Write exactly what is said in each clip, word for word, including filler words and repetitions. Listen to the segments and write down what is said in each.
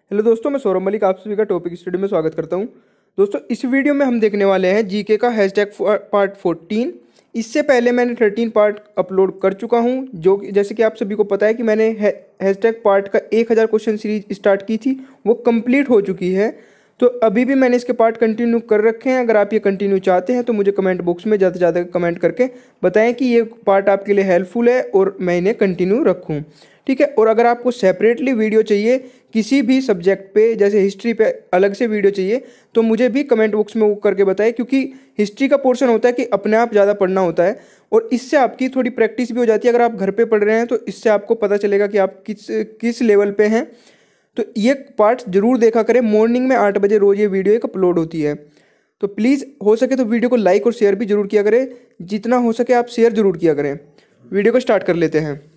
Hello दोस्तों, मैं सौरभ मलिक आप सभी का टॉपिक स्टडी में स्वागत करता हूं। दोस्तों, इस वीडियो में हम देखने वाले हैं जीके का हैशटैग पार्ट फोर्टीन। इससे पहले मैंने थर्टीन पार्ट अपलोड कर चुका हूं, जो कि जैसे कि आप सभी को पता है कि मैंने हैशटैग पार्ट का एक हज़ार क्वेश्चन सीरीज स्टार्ट की थी, वो कंप्लीट हो चुकी है। तो अभी भी मैंने इसके पार्ट कंटिन्यू कर रखे हैं। अगर आप ये कंटिन्यू चाहते हैं तो मुझे कमेंट बॉक्स में ज़्यादा से ज़्यादा कमेंट करके बताएं कि ये पार्ट आपके लिए हेल्पफुल है और मैं इन्हें कंटिन्यू रखूँ, ठीक है। और अगर आपको सेपरेटली वीडियो चाहिए किसी भी सब्जेक्ट पे, जैसे हिस्ट्री पे अलग से वीडियो चाहिए, तो मुझे भी कमेंट बॉक्स में वो करके बताएं, क्योंकि हिस्ट्री का पोर्शन होता है कि अपने आप ज़्यादा पढ़ना होता है और इससे आपकी थोड़ी प्रैक्टिस भी हो जाती है। अगर आप घर पे पढ़ रहे हैं तो इससे आपको पता चलेगा कि आप किस किस लेवल पे हैं। तो ये पार्ट जरूर देखा करें। मॉर्निंग में आठ बजे रोज़ ये वीडियो एक अपलोड होती है। तो प्लीज़ हो सके तो वीडियो को लाइक और शेयर भी जरूर किया करें। जितना हो सके आप शेयर जरूर किया करें। वीडियो को स्टार्ट कर लेते हैं।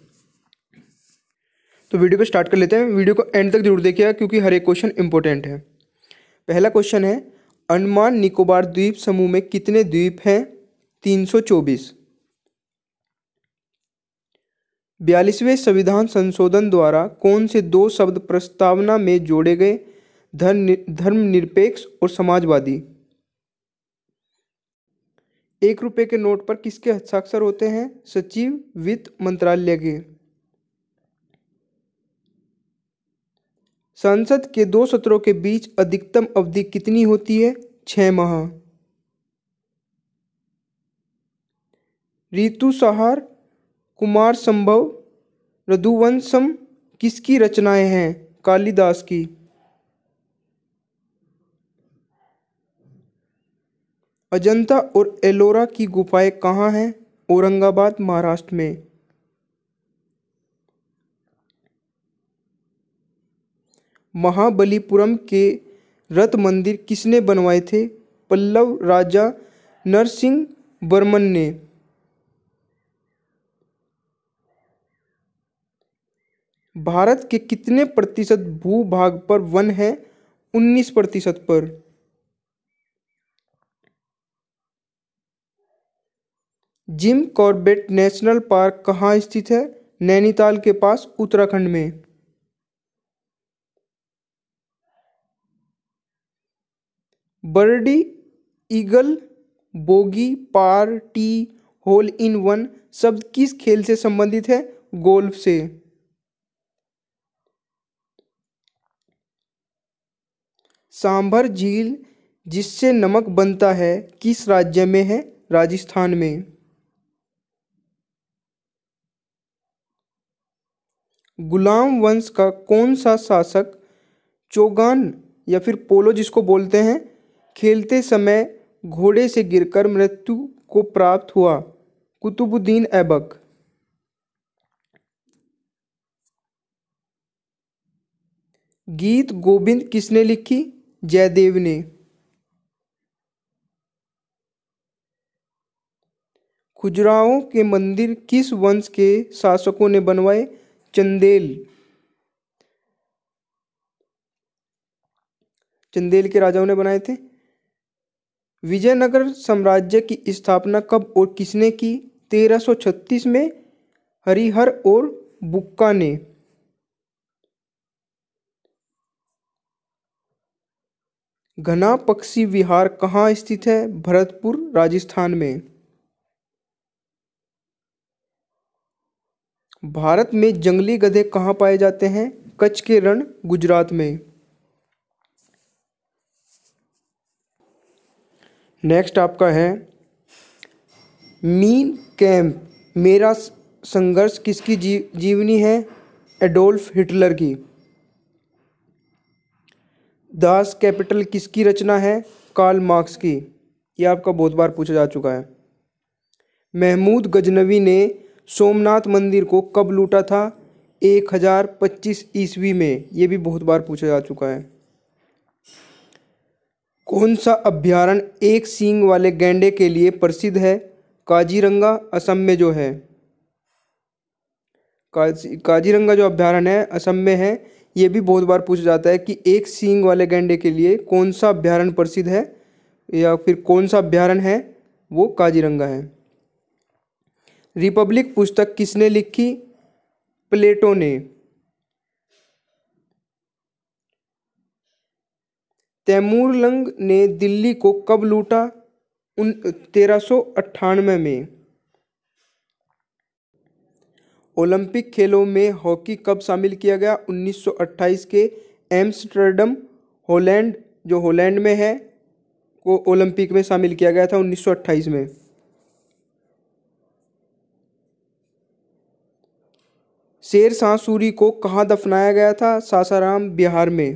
तो वीडियो को स्टार्ट कर लेते हैं। वीडियो को एंड तक जरूर देखिएगा क्योंकि हर एक क्वेश्चन इंपॉर्टेंट है। पहला क्वेश्चन है, अंडमान निकोबार द्वीप समूह में कितने द्वीप हैं? तीन सौ चौबीस। बयालीसवें संविधान संशोधन द्वारा कौन से दो शब्द प्रस्तावना में जोड़े गए? धर्म धर्मनिरपेक्ष और समाजवादी। एक रुपए के नोट पर किसके हस्ताक्षर होते हैं? सचिव वित्त मंत्रालय के। संसद के दो सत्रों के बीच अधिकतम अवधि कितनी होती है? छह माह। ऋतुसंहार, कुमार संभव, रघुवंशम किसकी रचनाएं हैं? कालिदास की। अजंता और एलोरा की गुफाएं कहाँ हैं? औरंगाबाद, महाराष्ट्र में। महाबलीपुरम के रथ मंदिर किसने बनवाए थे? पल्लव राजा नरसिंह वर्मन ने। भारत के कितने प्रतिशत भूभाग पर वन है? उन्नीस प्रतिशत पर। जिम कॉर्बेट नेशनल पार्क कहाँ स्थित है? नैनीताल के पास, उत्तराखंड में। Birdie eagle bogey par tee hole in one शब्द किस खेल से संबंधित है? गोल्फ से। सांभर झील जिससे नमक बनता है किस राज्य में है? राजस्थान में। गुलाम वंश का कौन सा शासक चौगान या फिर पोलो जिसको बोलते हैं, खेलते समय घोड़े से गिरकर मृत्यु को प्राप्त हुआ? कुतुबुद्दीन ऐबक। गीत गोविंद किसने लिखी? जयदेव ने। खजुराहो के मंदिर किस वंश के शासकों ने बनवाए? चंदेल। चंदेल के राजाओं ने बनाए थे। विजयनगर साम्राज्य की स्थापना कब और किसने की? तेरह सौ छत्तीस में हरिहर और बुक्का ने। घना पक्षी विहार कहाँ स्थित है? भरतपुर, राजस्थान में। भारत में जंगली गधे कहाँ पाए जाते हैं? कच्छ के रण, गुजरात में। नेक्स्ट आपका है, मीन कैंप मेरा संघर्ष किसकी जी, जीवनी है? एडोल्फ हिटलर की। दास कैपिटल किसकी रचना है? कार्ल मार्क्स की। यह आपका बहुत बार पूछा जा चुका है। महमूद गजनवी ने सोमनाथ मंदिर को कब लूटा था? एक हजार पच्चीस ईस्वी में। यह भी बहुत बार पूछा जा चुका है। कौन सा अभ्यारण्य एक सींग वाले गैंडे के लिए प्रसिद्ध है? काजीरंगा, असम में जो है। काजी काजीरंगा जो अभ्यारण्य है असम में है। ये भी बहुत बार पूछा जाता है कि एक सींग वाले गैंडे के लिए कौन सा अभ्यारण्य प्रसिद्ध है या फिर कौन सा अभ्यारण्य है, वो काजीरंगा है। रिपब्लिक पुस्तक किसने लिखी? प्लेटो ने। तैमूरलंग ने दिल्ली को कब लूटा? उन तेरह सौ अट्ठानवे में। ओलंपिक खेलों में हॉकी कब शामिल किया गया? उन्नीस सौ अट्ठाईस के एम्स्टर्डम हॉलैंड, जो हॉलैंड में है, को ओलंपिक में शामिल किया गया था उन्नीस सौ अट्ठाईस में। शेर शाह सूरी को कहाँ दफनाया गया था? सासाराम, बिहार में।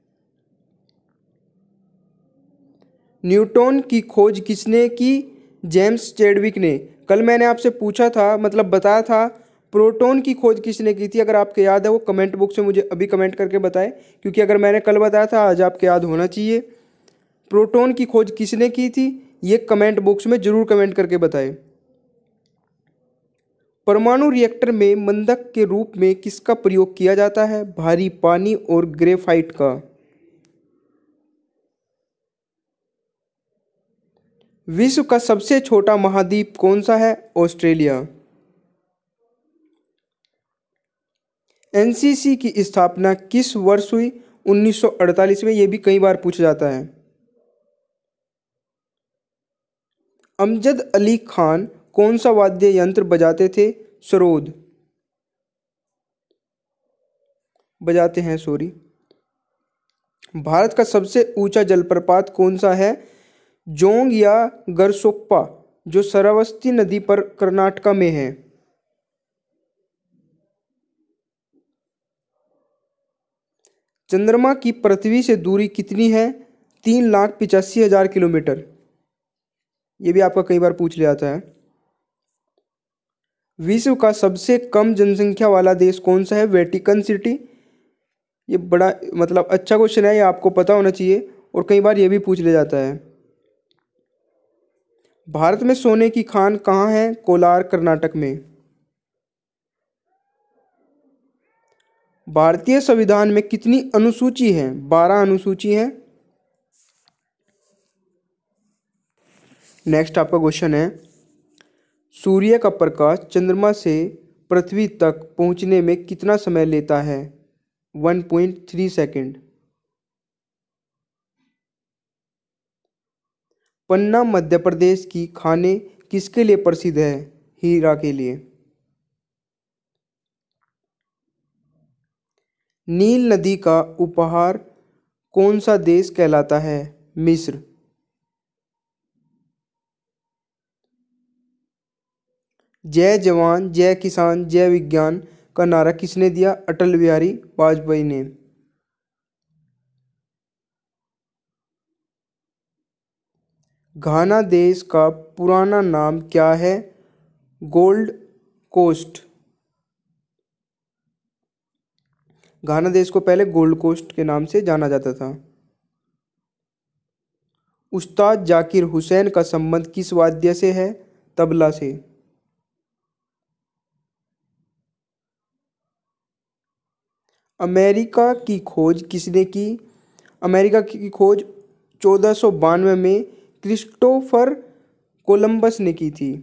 न्यूटन की खोज किसने की? जेम्स चैडविक ने। कल मैंने आपसे पूछा था, मतलब बताया था, प्रोटॉन की खोज किसने की थी? अगर आपको याद है वो कमेंट बॉक्स में मुझे अभी कमेंट करके बताएं, क्योंकि अगर मैंने कल बताया था आज आपको याद होना चाहिए। प्रोटॉन की खोज किसने की थी ये कमेंट बॉक्स में जरूर कमेंट करके बताएं। परमाणु रिएक्टर में मंदक के रूप में किसका प्रयोग किया जाता है? भारी पानी और ग्रेफाइट का। विश्व का सबसे छोटा महाद्वीप कौन सा है? ऑस्ट्रेलिया। एनसीसी की स्थापना किस वर्ष हुई? उन्नीस सौ अड़तालीस में। यह भी कई बार पूछा जाता है। अमजद अली खान कौन सा वाद्य यंत्र बजाते थे? सरोद बजाते हैं, सॉरी। भारत का सबसे ऊंचा जलप्रपात कौन सा है? जोंग या गरसोप्पा, जो सरस्वती नदी पर कर्नाटका में है। चंद्रमा की पृथ्वी से दूरी कितनी है? तीन लाख पिचासी हजार किलोमीटर। ये भी आपका कई बार पूछ लिया जाता है। विश्व का सबसे कम जनसंख्या वाला देश कौन सा है? Vatican city. ये बड़ा मतलब अच्छा क्वेश्चन है, ये आपको पता होना चाहिए और कई बार ये भी पूछ लिया जाता है। भारत में सोने की खान कहाँ है? कोलार, कर्नाटक में। भारतीय संविधान में कितनी अनुसूची हैं? बारह अनुसूची हैं। नेक्स्ट आपका क्वेश्चन है, सूर्य का प्रकाश चंद्रमा से पृथ्वी तक पहुंचने में कितना समय लेता है? One point three second. Panna Madhya Pradesh की खाने किसके लिए प्रसिद्ध है? हीरा के लिए। नील नदी का उपहार कौन सा देश कहलाता है? मिस्र। जय जवान जय किसान जय विज्ञान का नारा किसने दिया? अटल बिहारी वाजपेयी ने। घाना देश का पुराना नाम क्या है? Gold coast. घाना देश को पहले गोल्ड कोस्ट के नाम से जाना जाता था। उस्ताद जाकिर हुसैन का संबंध किस वाद्य से है? तबला से। अमेरिका की खोज किसने की? अमेरिका की खोज चौदह सौ बानवे में क्रिस्टोफर कोलंबस ने की थी।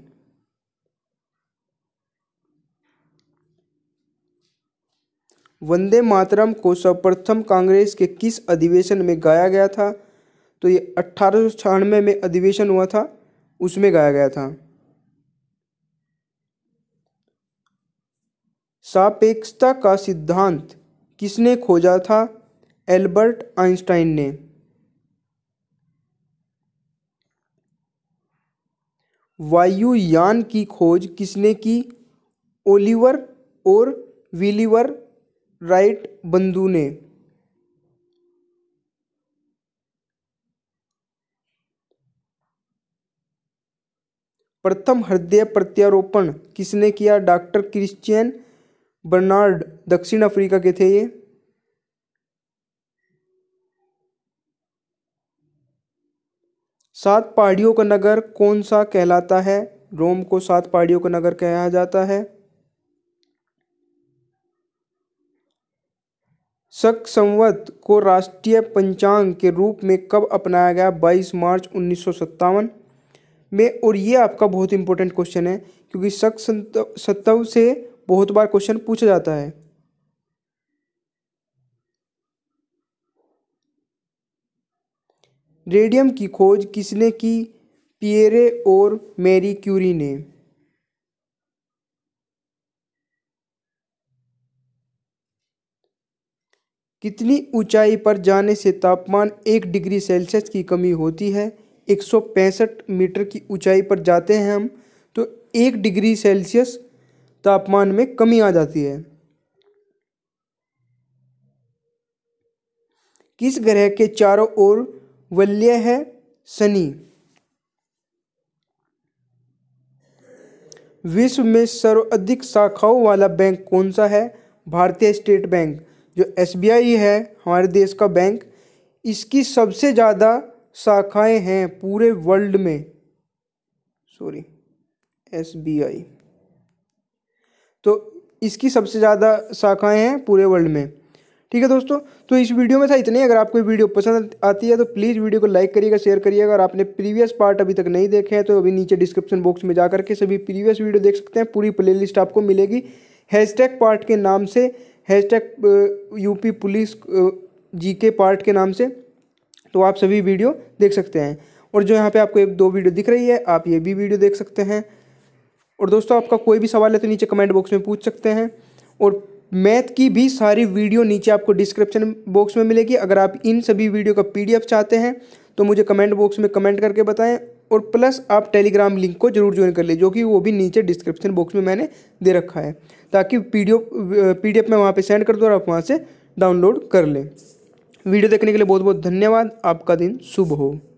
वंदे मातरम को सर्वप्रथम कांग्रेस के किस अधिवेशन में गाया गया था? तो ये अठारह सौ छियानवे में अधिवेशन हुआ था, उसमें गाया गया था। सापेक्षता का सिद्धांत किसने खोजा था? एल्बर्ट आइंस्टाइन ने। वायुयान की खोज किसने की? ओलिवर और विलिवर राइट बंधु ने। प्रथम हृदय प्रत्यारोपण किसने किया? डॉक्टर क्रिश्चियन बर्नार्ड, दक्षिण अफ्रीका के थे ये। सात पहाड़ियों का नगर कौन सा कहलाता है? रोम को सात पहाड़ियों का नगर कहा जाता है। शक संवत को राष्ट्रीय पंचांग के रूप में कब अपनाया गया? बाईस मार्च उन्नीस सौ सत्तावन में। और ये आपका बहुत इंपॉर्टेंट क्वेश्चन है, क्योंकि शक सत्तव से बहुत बार क्वेश्चन पूछा जाता है। रेडियम की खोज किसने की? पिएरे और मैरी क्यूरी ने। कितनी ऊंचाई पर जाने से तापमान एक डिग्री सेल्सियस की कमी होती है? एक सौ पैंसठ मीटर की ऊंचाई पर जाते हैं हम तो एक डिग्री सेल्सियस तापमान में कमी आ जाती है। किस ग्रह के चारों ओर वलय है? शनि। विश्व में सर्वाधिक शाखाओं वाला बैंक कौन सा है? Bharatiya State Bank. जो एस बी आई है हमारे देश का बैंक, इसकी सबसे ज़्यादा शाखाएं हैं पूरे वर्ल्ड में। सॉरी, एस बी आई, तो इसकी सबसे ज़्यादा शाखाएं हैं पूरे वर्ल्ड में। ठीक है दोस्तों, तो इस वीडियो में था इतने ही। अगर आपको वीडियो पसंद आती है तो प्लीज़ वीडियो को लाइक करिएगा, शेयर करिएगा। अगर आपने प्रीवियस पार्ट अभी तक नहीं देखे हैं तो अभी नीचे डिस्क्रिप्शन बॉक्स में जा करके सभी प्रीवियस वीडियो देख सकते हैं। पूरी प्लेलिस्ट आपको मिलेगी हैशटैग पार्ट के नाम से, hashtag UP police GK part के नाम से, तो आप सभी वीडियो देख सकते हैं। और जो यहाँ पे आपको एक दो वीडियो दिख रही है, आप ये भी वीडियो देख सकते हैं। और दोस्तों, आपका कोई भी सवाल है तो नीचे कमेंट बॉक्स में पूछ सकते हैं। और मैथ की भी सारी वीडियो नीचे आपको डिस्क्रिप्शन बॉक्स में मिलेगी। अगर आप इन सभी वीडियो का पीडीएफ चाहते हैं तो मुझे कमेंट बॉक्स में कमेंट करके बताएं। और प्लस आप टेलीग्राम लिंक को जरूर ज्वाइन कर लें, जो कि वो भी नीचे डिस्क्रिप्शन बॉक्स में मैंने दे रखा है, ताकि पीडीएफ पीडीएफ मैं वहाँ पे सेंड कर दूँ और आप वहाँ से डाउनलोड कर लें। वीडियो देखने के लिए बहुत बहुत धन्यवाद। आपका दिन शुभ हो।